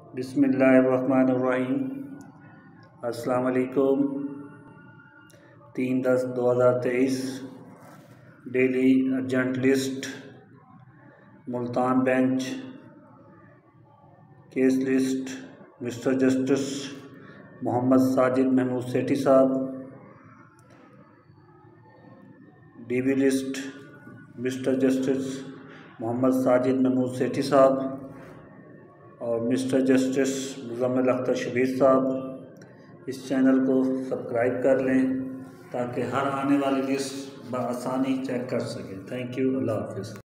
بسم اللہ الرحمن الرحیم۔ السلام علیکم۔ 3/10/2023 daily urgent list, Multan bench case list, mister justice Muhammad Sajid Mahmood Sethi sahib. D B list, mister justice Muhammad Sajid Mahmood Sethi sahib اور مسٹر جسٹس مزمل اختر شبیر صاحب۔ اس چینل کو سبسکرائب کر لیں تاکہ ہر آنے والی لسٹ بآسانی چیک کر سکیں۔ تھینک یو، اللہ حافظ۔